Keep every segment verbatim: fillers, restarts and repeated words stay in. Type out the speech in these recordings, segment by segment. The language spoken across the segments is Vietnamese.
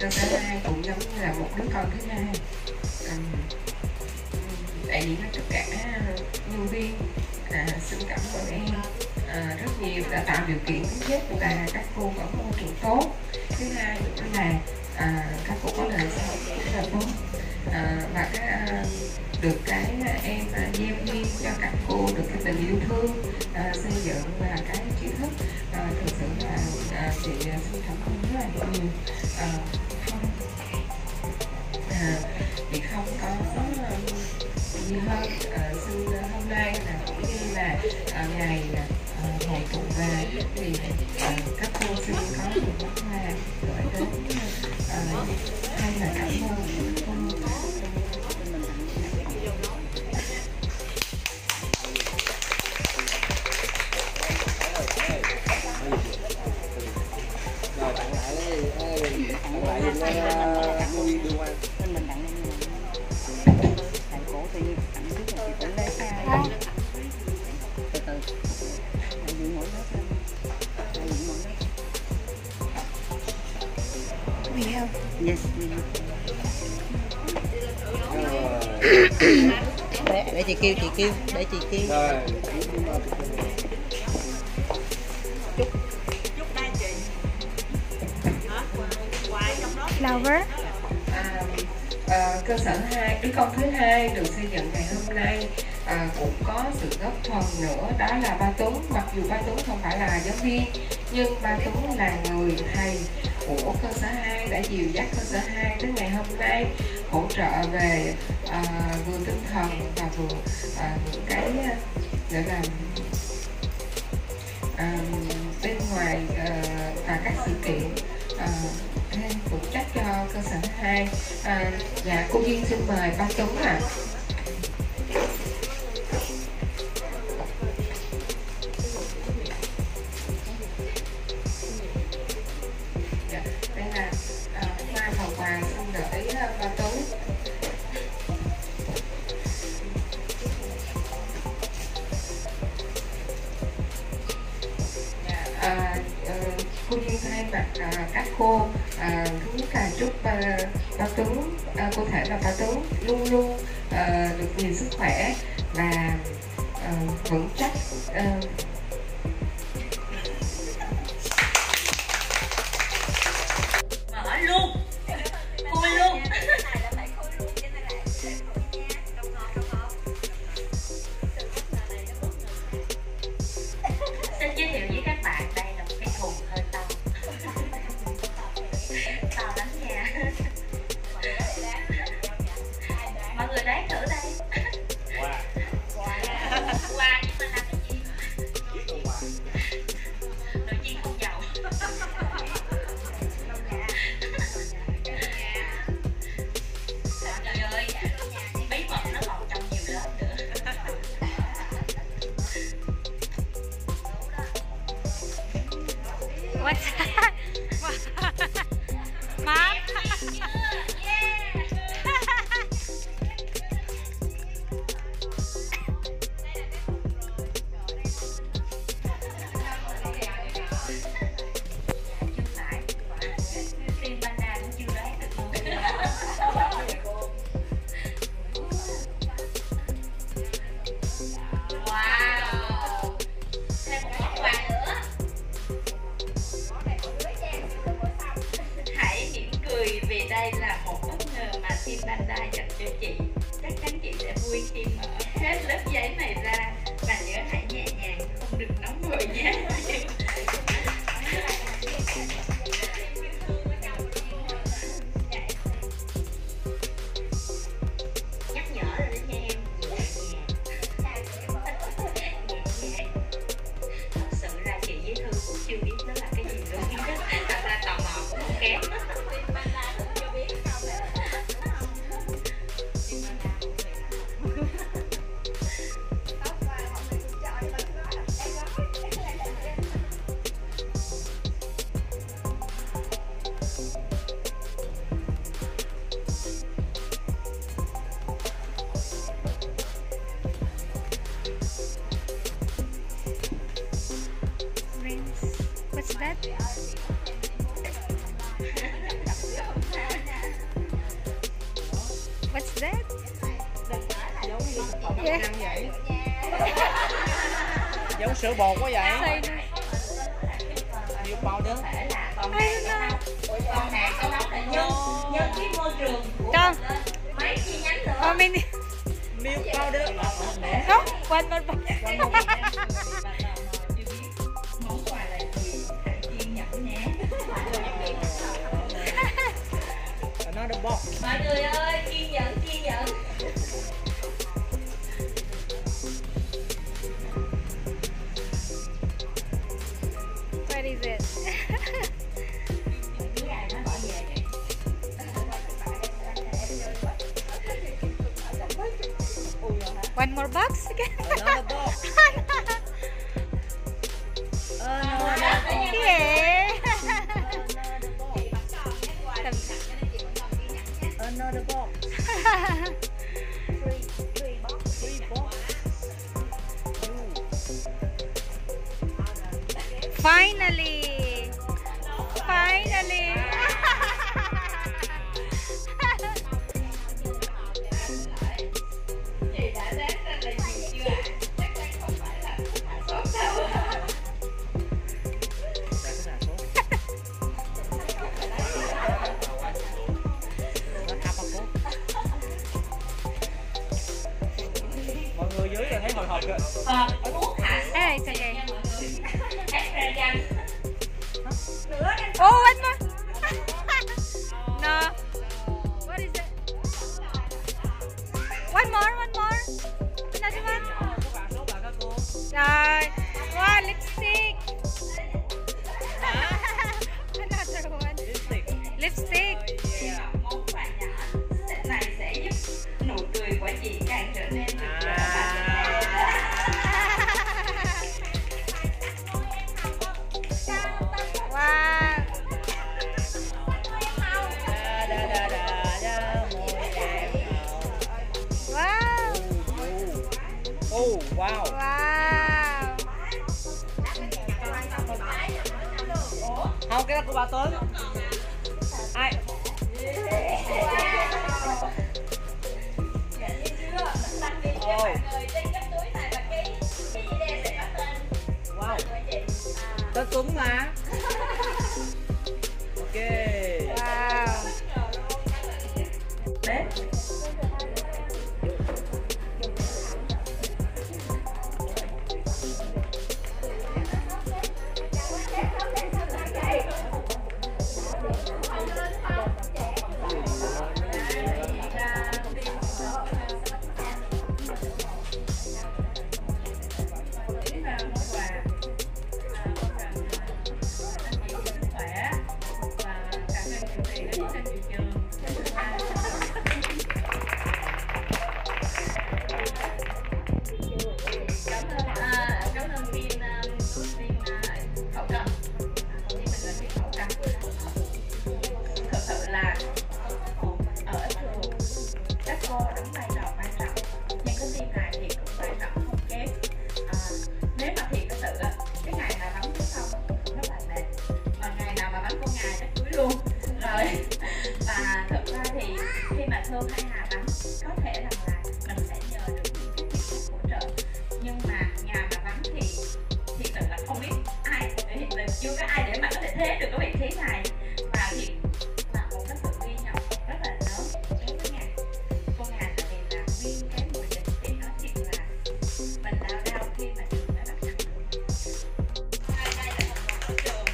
cơ sở hai cũng giống như là một đứa con thứ hai. Um, đại diện tất cả nhân viên à, xin cảm ơn em à, rất nhiều đã tạo điều kiện. Thứ nhất là các cô có môi trường tốt, thứ hai nữa là à, các cô có đời sống rất là tốt à, và các à, được cái em à, gieo duyên cho các cô được cái tình yêu thương à, xây dựng và cái trí thức à, thực sự là à, chị xin cảm ơn rất là nhiều. À, không à, chị không có gì hơn. À, xin hôm nay là cũng như là à, ngày à, hội tụ về thì à, các cô xin có một món quà gửi đến à, hay là cảm ơn các cô. Rồi tặng lại đi, tặng lại đi đưa qua. Mình tặng thầy cổ thì tặng trước là chị cũng lấy ra. Từ từ. Thầy dựng mỗi lớp lên. Thầy dựng mỗi lớp. We have. Yes, we have. Để, để chị kêu, chị kêu, để chị kêu. Rồi. Flower. À, à, cơ sở hai, đứa con thứ hai được xây dựng ngày hôm nay à, cũng có sự góp phần nữa, đó là ba Tuấn. Mặc dù ba Tuấn không phải là giáo viên, nhưng ba Tuấn là người thầy của cơ sở hai đã dìu dắt cơ sở hai đến ngày hôm nay, hỗ trợ về à, vừa tinh thần và vừa à, những cái gọi là à, bên ngoài à, và các sự kiện à, phụ trách cho cơ sở hai. À, dạ cô Duyên xin mời ba Tuấn ạ. À. Dạ, đây là à, hai phần quà xin gửi uh, ba Tuấn. Dạ, à, uh, cô Duyên thay mặt à, các cô à, thứ nhất là chúc à, ba Tuấn à, cô thể là ba Tuấn luôn luôn à, được nhiều sức khỏe và à, vững chắc à, mở luôn khui luôn. Xin giới thiệu với các bạn, đây là một cái thùng hơi to. To lắm nha. Mọi người đoán thử đây. Quà. Quà nhưng mà làm cái gì? Đồ chiên không dầu. Trời ơi, bí mật nó còn trong nhiều lớp nữa. What's that? Mom? Vì đây là một bất ngờ mà Team Panda dành cho chị. Chắc chắn chị sẽ vui khi mở hết lớp giấy này ra. Và nhớ hãy nhẹ nhàng, không được nóng vội nhé. Nhắc nhở rồi đó nha em. Nhẹ nhàng. Nhẹ nhàng. Thật sự ra chị với Thư cũng chưa biết đó là cái gì luôn. Thật ra tò mò cũng không kém. What's that? Ăn vậy. Giống sữa bột quá vậy. Nhiều powder. Còn này câu đóng là nhân nhân cái môi trường của Con. mấy chi nhánh nữa. Oh, mini. Milk powder. Không, quên quên quên. Món quà là gì? Hãy kiên nhẫn nhé. Another box. Mọi người ơi, kiên nhẫn, kiên nhẫn. What is it? Cái này nó bỏ về vậy. One more box again? Another box. Another Yeah. Another box. Three box. Finally. Finally. Chị đã đoán ra là gì chưa ạ? Chắc chắn không phải là thuốc hạ sốt đâu. Mọi người dưới là thấy hồi hộp kìa. Còn thuốc hạ sốt Hey, it's thì okay. nha mọi người. Extra Oh, one more. No. What is it? One more, one more. Another one. Các bạn sốt là các cô. Rồi. Wow, lipstick. Another one. Lipstick. Lipstick. món quà nhỏ này sẽ giúp nụ cười của chị càng trở nên rực rỡ và xinh đẹp. Wow. Da, da, da, da, da, môi em hồng. Wow. Oh, wow. Wow. Không, cái đó của bà Tuấn. Ai? Wow. Tên Tuấn mà. Ok. Wow. Bếp. luôn rồi. Và thực ra thì khi mà Thơm hay Hà bắn có thể rằng là mình sẽ nhờ được những cái hỗ trợ, nhưng mà nhà mà bắn thì hiện tại là không biết ai, hiện tại chưa có ai để mà có thể thế được cái vị trí này, và hiện là một cái sự ghi nhận rất là lớn đối với nhà cô Hà, tại vì là nguyên cái mùa dịch thì nói thiệt là mình đau đau khi mà trường đã bắt đầu được. Hai đây là một ở trường.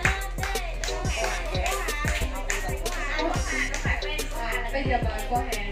Bây giờ mời cô Hà.